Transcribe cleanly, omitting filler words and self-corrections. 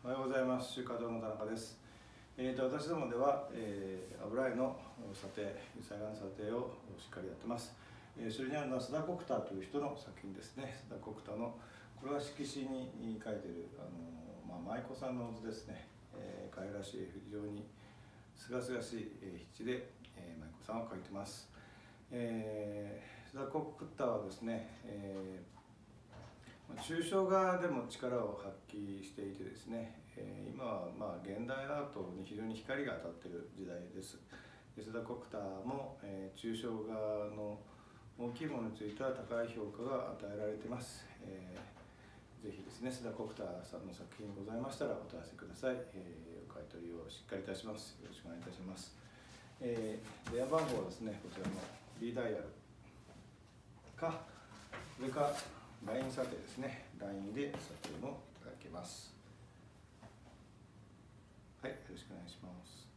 おはようございます。中華堂の田中です。私どもでは、油絵の査定、油彩画の査定をしっかりやってます。それにあるのは須田国太という人の作品ですね。須田国太の、これは色紙に描いてる舞妓さんの図ですね。可愛らしい、非常にすがすがしい筆で舞妓さんを描いてます。須田国太はですね、抽象画でも力を発揮していてですね、今は現代アートに非常に光が当たっている時代です。須田国太も、抽象画の大きいものについては高い評価が与えられています。ぜひですね、須田国太さんの作品ございましたらお問い合わせください。お買い取りをしっかりいたします。よろしくお願いいたします。電話番号はですね、こちらの B ダイヤルか、それか LINE 査定ですね。LINE で査定もいただけます。はい、よろしくお願いします。